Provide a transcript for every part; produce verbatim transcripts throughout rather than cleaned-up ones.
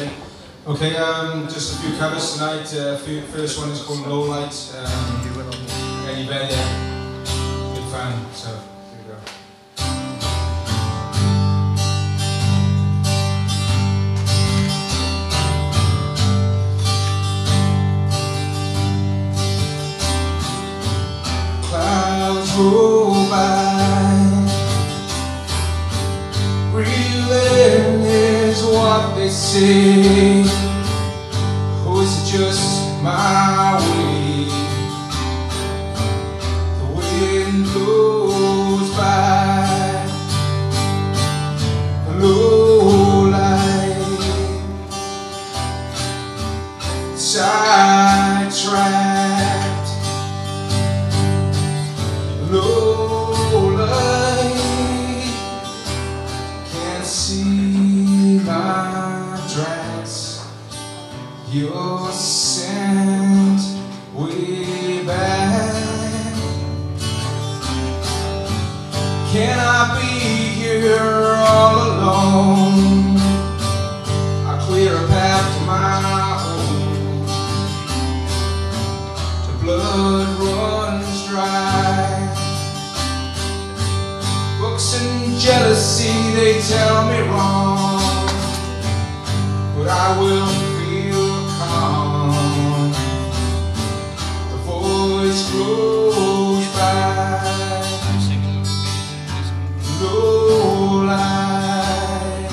Okay. Okay. Um, just a few covers tonight. Uh, first one is called Low Light. Um, Aberdare. Big fan. So here we go. Clouds roll by, reeling is what they say. Oh, is it just my way? The wind blows by, low light, sidetracked. Low light, can't see my tracks. Your scent way back. Can I be here all alone? I clear a path to my home. The blood runs dry. Books and jealousy, they tell me wrong, but I will feel calm. The voice blows by, low light,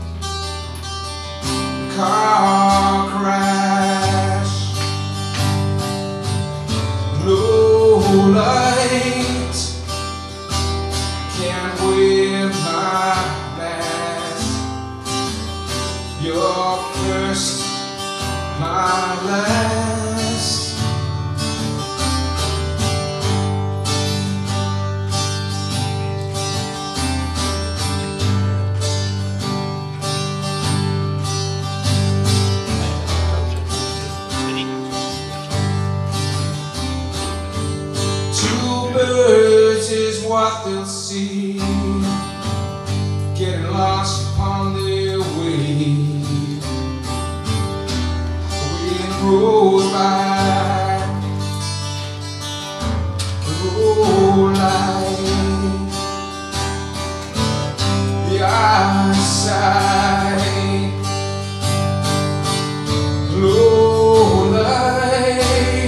car crash, low light. Can't wear my mask. You're first, my last. Two birds is what they'll see, getting lost upon their way. Wind rolls by, low light, the eyesight, low light.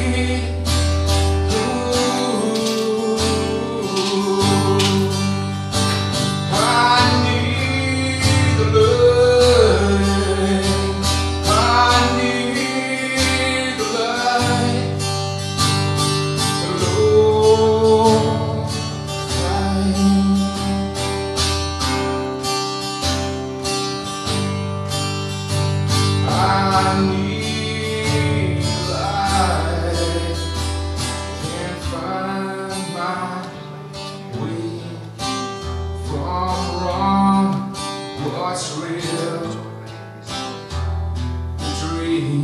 I need light, can't find my way from wrong. What's real? The dream.